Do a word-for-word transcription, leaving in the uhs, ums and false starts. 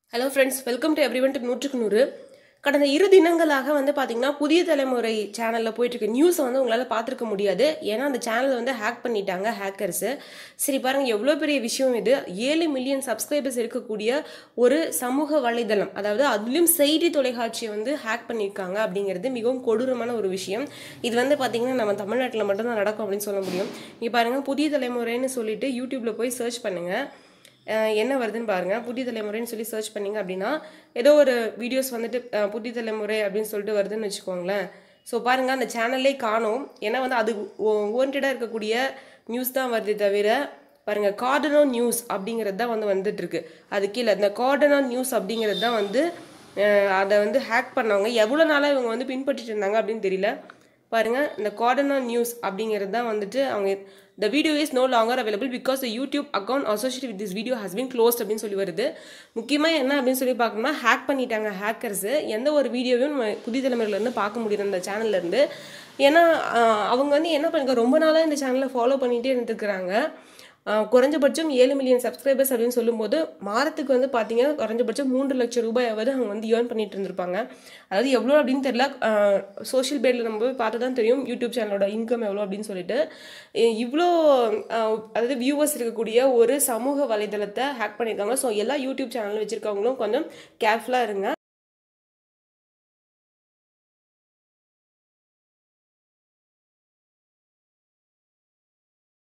Hello friends, welcome to everyone to நூற்றுக்கு நூறு. கடந்த இரு தினங்களாக வந்து பாத்தீங்கன்னா புதிய தலைமுறை சேனல்ல போயிட்டு இருக்க நியூஸ் வந்து உங்களால பாத்துக்க முடியாது. ஏன்னா அந்த சேனல் வந்து ஹேக் பண்ணிட்டாங்க ஹேக்கர்ஸ். சரி பாருங்க எவ்வளவு பெரிய விஷயம் இது. ஏழு மில்லியன் சப்ஸ்கிரைபர்ஸ் இருக்கக்கூடிய ஒரு சமூக வலைதளம். அதாவது அதிலும் செய்தி தொலைக்காட்சியை வந்து ஹேக் பண்ணிருக்காங்க அப்படிங்கிறது மிகவும் கொடூரமான ஒரு விஷயம். இது வந்து பாத்தீங்கன்னா நம்ம தமிழ்நாட்டுல மட்டும் தான் நடக்கும் அப்படின்னு சொல்ல முடியும். இங்க பாருங்க புதிய தலைமுறைன்னு சொல்லிட்டு யூடியூப்ல போய் சர்ச் பண்ணுங்க. என்ன வருதுன்னு பாருங்க. புதிய தலைமுறைன்னு சொல்லி சர்ச் பண்ணீங்க அப்படின்னா ஏதோ ஒரு வீடியோஸ் வந்துட்டு புதிய தலைமுறை அப்படின்னு சொல்லிட்டு வருதுன்னு வச்சுக்கோங்களேன். ஸோ பாருங்க அந்த சேனல்லே காணும். ஏன்னா வந்து அது ஓரியன்டாக இருக்கக்கூடிய நியூஸ் தான் வருது தவிர பாருங்க கார்டனோ நியூஸ் அப்படிங்கிறது தான் வந்து வந்துட்டு இருக்கு. அது கீழே இந்த கார்டனோ நியூஸ் அப்படிங்கிறது தான் வந்து அதை வந்து ஹேக் பண்ணவங்க எவ்வளோ நாளாக இவங்க வந்து பின்பற்றிட்டு இருந்தாங்க அப்படின்னு தெரியல. பாருங்க இந்த கார்டனோ நியூஸ் அப்படிங்கிறது தான் வந்துட்டு அவங்க the video is no longer available because the YouTube account associated with this video has been closed அப்படின்னு சொல்லி வருது. முக்கியமாக என்ன அப்படின்னு சொல்லி பார்க்கணும்னா ஹேக் பண்ணிட்டாங்க ஹேக்கர்ஸ். எந்த ஒரு வீடியோவையும் புதிய தலைமுறையிலேருந்து பார்க்க முடியுது அந்த சேனல்லேருந்து. ஏன்னா அவங்க வந்து என்ன பண்ணுங்க ரொம்ப நாளாக இந்த சேனலை ஃபாலோ பண்ணிகிட்டே இருந்துருக்குறாங்க. குறைஞ்சபட்சம் ஏழு மில்லியன் சப்ஸ்கிரைபர்ஸ் அப்படின்னு சொல்லும்போது மாதத்துக்கு வந்து பார்த்தீங்கன்னா குறைஞ்சபட்சம் மூன்று லட்சம் ரூபாயாவது அவங்க வந்து ஏர்ன் பண்ணிட்டு இருந்திருப்பாங்க. அதாவது எவ்வளோ அப்படின்னு தெரியல. சோஷியல் பேடில் நம்ம போய் பார்த்து தான் தெரியும் யூடியூப் சேனலோட இன்கம் எவ்வளோ அப்படின்னு சொல்லிட்டு. இவ்வளோ அதாவது வியூவர்ஸ் இருக்கக்கூடிய ஒரு சமூக வலைதளத்தை ஹேக் பண்ணியிருக்காங்க. ஸோ எல்லா யூடியூப் சேனலும் வச்சுருக்கவங்களும் கொஞ்சம் கேர்ஃபுல்லாக இருங்க.